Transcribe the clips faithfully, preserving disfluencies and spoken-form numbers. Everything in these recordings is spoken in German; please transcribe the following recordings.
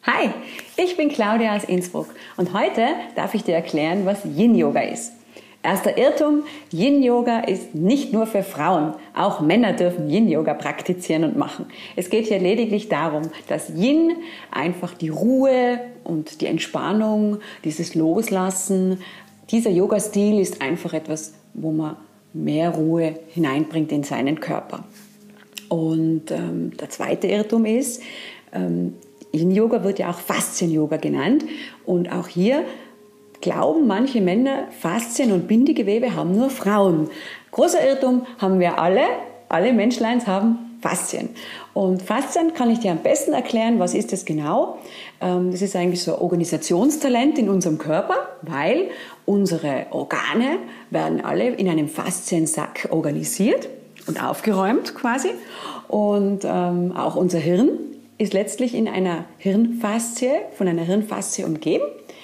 Hi, ich bin Claudia aus Innsbruck und heute darf ich dir erklären, was Yin-Yoga ist. Erster Irrtum, Yin-Yoga ist nicht nur für Frauen, auch Männer dürfen Yin-Yoga praktizieren und machen. Es geht hier lediglich darum, dass Yin einfach die Ruhe und die Entspannung, dieses Loslassen, dieser Yoga-Stil ist einfach etwas, wo man mehr Ruhe hineinbringt in seinen Körper. Und ähm, der zweite Irrtum ist, ähm, Yin-Yoga wird ja auch Faszien-Yoga genannt und auch hier glauben manche Männer, Faszien und Bindegewebe haben nur Frauen. Großer Irrtum, haben wir alle, alle Menschleins haben Faszien. Und Faszien kann ich dir am besten erklären, was ist das genau? Das ist eigentlich so ein Organisationstalent in unserem Körper, weil unsere Organe werden alle in einem Fasziensack organisiert und aufgeräumt quasi. Und ähm, auch unser Hirn ist letztlich in einer Hirnfaszie, von einer Hirnfaszie umgeben.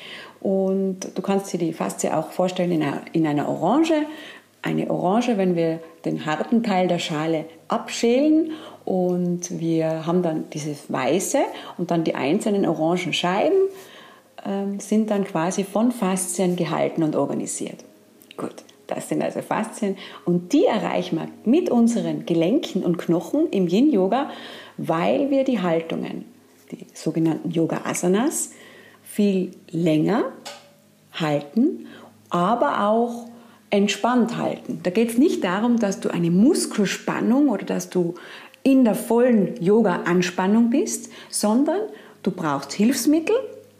Und du kannst dir die Faszie auch vorstellen in einer, in einer Orange. Eine Orange, wenn wir den harten Teil der Schale abschälen und wir haben dann dieses Weiße und dann die einzelnen orangen Scheiben äh, sind dann quasi von Faszien gehalten und organisiert. Gut, das sind also Faszien und die erreichen wir mit unseren Gelenken und Knochen im Yin-Yoga, weil wir die Haltungen, die sogenannten Yoga-Asanas, viel länger halten, aber auch entspannt halten. Da geht es nicht darum, dass du eine Muskelspannung oder dass du in der vollen Yoga-Anspannung bist, sondern du brauchst Hilfsmittel,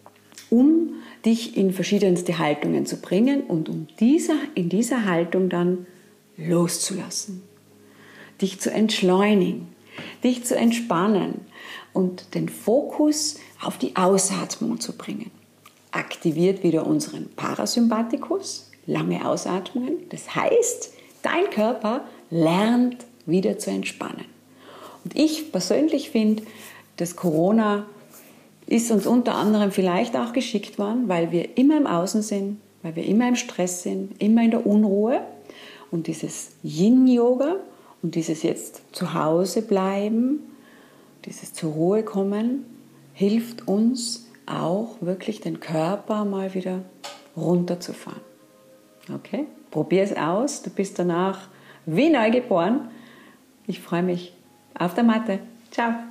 um dich in verschiedenste Haltungen zu bringen und um dieser, in dieser Haltung dann loszulassen, dich zu entschleunigen, dich zu entspannen und den Fokus auf die Ausatmung zu bringen. Aktiviert wieder unseren Parasympathikus, lange Ausatmungen. Das heißt, dein Körper lernt wieder zu entspannen. Und ich persönlich finde, dass Corona ist uns unter anderem vielleicht auch geschickt worden, weil wir immer im Außen sind, weil wir immer im Stress sind, immer in der Unruhe. Und dieses Yin-Yoga und dieses jetzt zu Hause bleiben, dieses zur Ruhe kommen, hilft uns auch wirklich den Körper mal wieder runterzufahren. Okay? Probier es aus, du bist danach wie neu geboren. Ich freue mich auf der Matte. Ciao!